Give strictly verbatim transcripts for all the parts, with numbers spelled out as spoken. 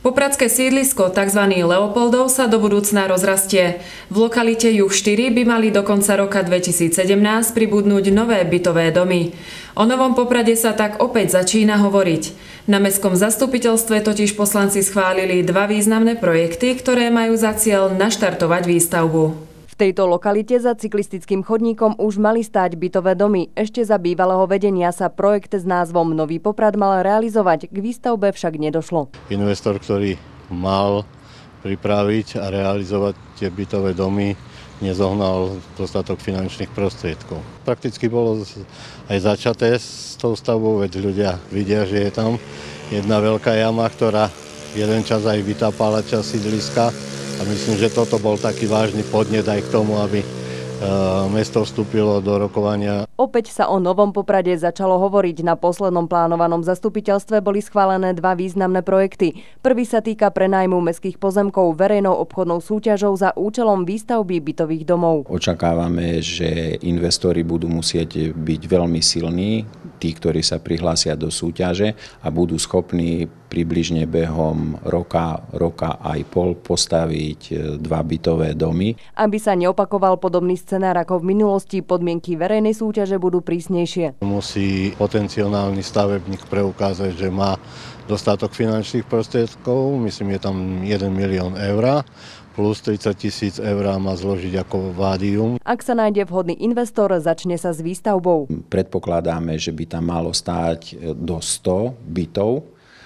Popradské sídlisko, tzv. Leopoldov, sa do budúcna rozrastie. V lokalite Juh štyri by mali do konca roka dvetisícsedemnásť pribudnúť nové bytové domy. O Novom Poprade sa tak opäť začína hovoriť. Na mestskom zastupiteľstve totiž poslanci schválili dva významné projekty, ktoré majú za cieľ naštartovať výstavbu. V tejto lokalite za cyklistickým chodníkom už mali stáť bytové domy. Ešte za bývalého vedenia sa projekt s názvom Nový Poprad mal realizovať, k výstavbe však nedošlo. Investor, ktorý mal pripraviť a realizovať tie bytové domy, nezohnal dostatok finančných prostriedkov. Prakticky bolo aj začaté s tou stavbou, veď ľudia vidia, že je tam jedna veľká jama, ktorá jeden čas aj vytápala časť sídliska. A myslím, že toto bol taký vážny podnet aj k tomu, aby mesto vstúpilo do rokovania. Opäť sa o Novom Poprade začalo hovoriť. Na poslednom plánovanom zastupiteľstve boli schválené dva významné projekty. Prvý sa týka prenájmu mestských pozemkov verejnou obchodnou súťažou za účelom výstavby bytových domov. Očakávame, že investori budú musieť byť veľmi silní, tí, ktorí sa prihlásia do súťaže a budú schopní približne behom roka, roka aj pol postaviť dva bytové domy. Aby sa neopakoval podobný scenár ako v minulosti, podmienky verejnej súťaže budú prísnejšie. Musí potenciálny stavebník preukázať, že má dostatok finančných prostriedkov, myslím, je tam jeden milión eur, plus tridsať tisíc eur má zložiť ako vádium. Ak sa nájde vhodný investor, začne sa s výstavbou. Predpokladáme, že by tam malo stáť do sto bytov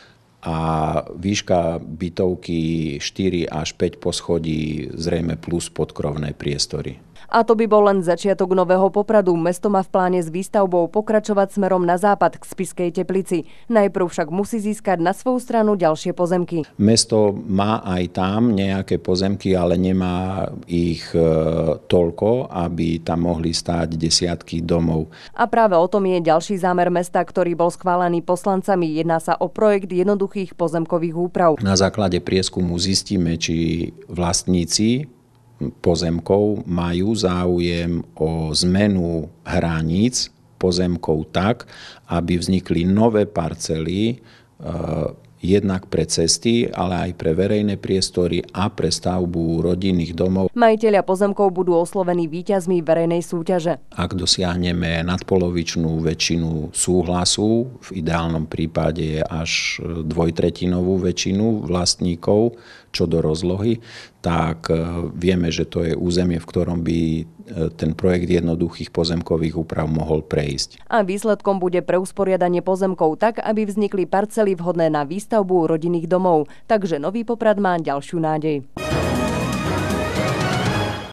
a výška bytovky štyri až päť poschodí, zrejme plus podkrovné priestory. A to by bol len začiatok Nového Popradu. Mesto má v pláne s výstavbou pokračovať smerom na západ k Spišskej Teplici. Najprv však musí získať na svoju stranu ďalšie pozemky. Mesto má aj tam nejaké pozemky, ale nemá ich e, toľko, aby tam mohli stáť desiatky domov. A práve o tom je ďalší zámer mesta, ktorý bol schválený poslancami. Jedná sa o projekt jednoduchých pozemkových úprav. Na základe prieskumu zistíme, či vlastníci pozemkov majú záujem o zmenu hraníc pozemkov tak, aby vznikli nové parcely, e, jednak pre cesty, ale aj pre verejné priestory a pre stavbu rodinných domov. Majitelia pozemkov budú oslovení víťazmi verejnej súťaže. Ak dosiahneme nadpolovičnú väčšinu súhlasu, v ideálnom prípade až dvojtretinovú väčšinu vlastníkov čo do rozlohy, tak vieme, že to je územie, v ktorom by ten projekt jednoduchých pozemkových úprav mohol prejsť. A výsledkom bude preusporiadanie pozemkov tak, aby vznikli parcely vhodné na výstavbu rodinných domov. Takže Nový Poprad má ďalšiu nádej.